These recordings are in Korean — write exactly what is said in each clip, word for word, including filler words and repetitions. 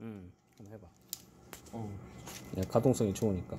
음, 한번 해봐. 어우. 네, 가동성이 좋으니까.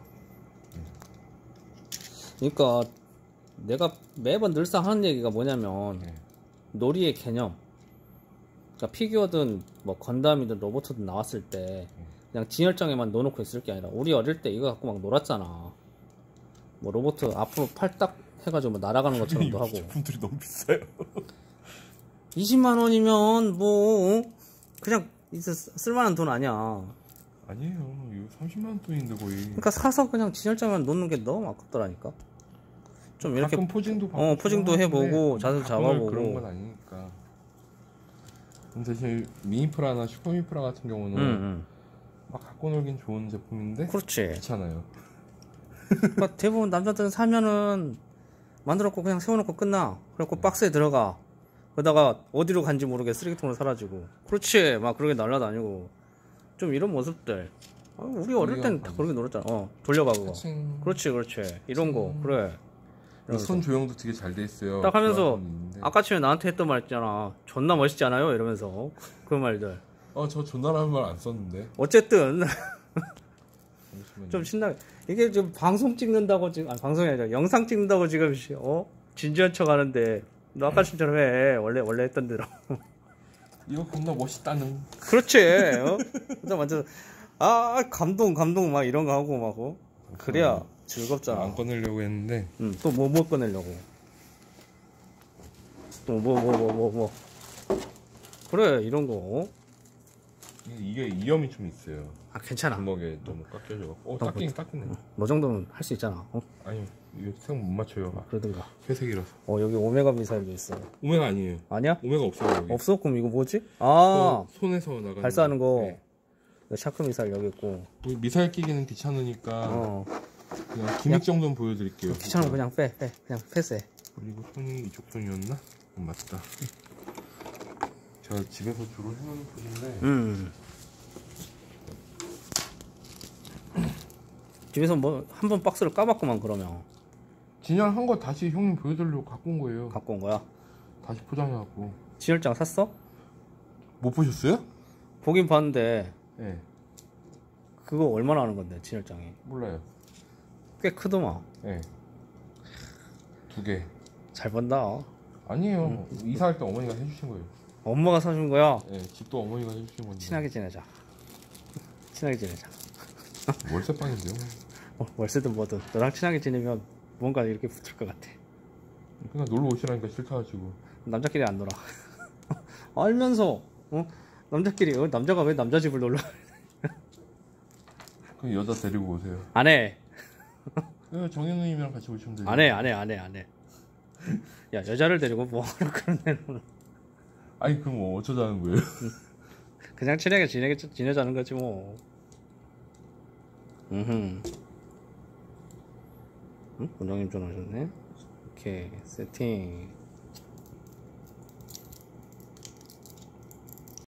그러니까 내가 매번 늘상 하는 얘기가 뭐냐면 네. 놀이의 개념. 그러니까 피규어든 뭐 건담이든 로봇이든 나왔을 때 그냥 진열장에만 넣어놓고 있을 게 아니라 우리 어릴 때 이거 갖고 막 놀았잖아. 뭐 로봇 앞으로 팔 딱 해가지고 뭐 날아가는 것처럼도 하고. 제품들이 너무 비싸요. 이십만 원이면 뭐 그냥 이제 쓸만한 돈 아니야. 아니에요. 이거 삼십만 원 돈인데 거의. 그러니까 사서 그냥 진열장에만 놓는 게 너무 아깝더라니까. 좀 이렇게 가끔 포징도 어 포징도 해보고 자세 잡아보고 그런 건 아니니까. 근데 사실 미니프라나 슈퍼미니프라 같은 경우는 응, 응. 막 갖고 놀긴 좋은 제품인데 그렇지. 귀찮아요. 그러니까 대부분 남자들은 사면은 만들었고 그냥 세워놓고 끝나. 그래갖고 박스에 들어가. 그러다가 어디로 간지 모르게 쓰레기통으로 사라지고. 그렇지. 막 그렇게 날라다니고. 좀 이런 모습들. 아, 우리 어릴 땐 다 그렇게 놀았잖아. 어 돌려봐 그거. 타칭. 그렇지 그렇지. 이런 거 그래. 손 조형도 되게 잘 돼 있어요. 딱 하면서 아까 전에 나한테 했던 말 있잖아. 존나 멋있지 않아요? 이러면서 그 말들. 어, 저 존나라는 말 안 썼는데. 어쨌든 좀 신나게. 이게 지금 방송 찍는다고 지금 아 방송이 아니라 영상 찍는다고 지금 어 진지한 척 하는데 너 아까 전처럼 해. 원래 원래 했던 대로. 이거 겁나 멋있다는. 그렇지. 어? 일단 완전 아 감동 감동 막 이런 거 하고 막 어? 그래야 즐겁잖아. 안 꺼내려고 했는데. 응. 또 뭐 뭐 꺼내려고. 또 뭐 뭐 뭐 뭐 뭐. 그래 이런 거. 어? 이게 이염이 좀 있어요. 아 괜찮아. 주먹에 너무 깎여져. 어 닦이긴 닦이네. 너 정도는 할 수 있잖아. 어? 아니 이거 색 못 맞춰요. 그러든가. 회색이라서. 어 여기 오메가 미사일도 있어. 오메가 아니에요. 아니야? 오메가 없어요 여기. 없어? 그럼 이거 뭐지? 아 어, 손에서 나가는 발사하는 거. 네. 샤크 미사일 여기 있고. 미사일 끼기는 귀찮으니까 어. 그냥 기믹 정도는 보여드릴게요. 귀찮으면 그냥 빼, 빼, 그냥 패스해. 그리고 손이 이쪽 손이었나? 어, 맞다. 제가 집에서 주로 해놓는 손인데. 음. 집에서 뭐 한 번 박스를 까봤구만 그러면. 진열한 거 다시 형님 보여드리려고 갖고 온 거예요. 갖고 온 거야? 다시 포장해갖고. 진열장 샀어? 못 보셨어요? 보긴 봤는데 네. 그거 얼마나 하는 건데 진열장이? 몰라요. 꽤 크더만. 네. 두 개. 잘 번다. 아니에요. 음. 이사할 때 어머니가 해주신 거예요. 엄마가 사준 거야? 네. 집도 어머니가 해주신 건데. 친하게 지내자. 친하게 지내자. 월세방인데요. 어, 월세든 뭐든 너랑 친하게 지내면 뭔가 이렇게 붙을 것 같아. 그냥 놀러 오시라니까 싫다가지고. 남자끼리 안 놀아. 알면서 어? 남자끼리 어? 남자가 왜 남자 집을 놀러? 그럼 여자 데리고 오세요. 안 해. 정혜 누님이랑 같이 오시면 되죠. 안 해, 안 해, 안 해, 안 해. 야 여자를 데리고 뭐하러 그런 데는. 아니 그럼 뭐 어쩌자는 거예요? 그냥 친하게 지내, 지내자는 거지 뭐. 음흠. 응? 원장님 전화하셨네. 오케이 세팅.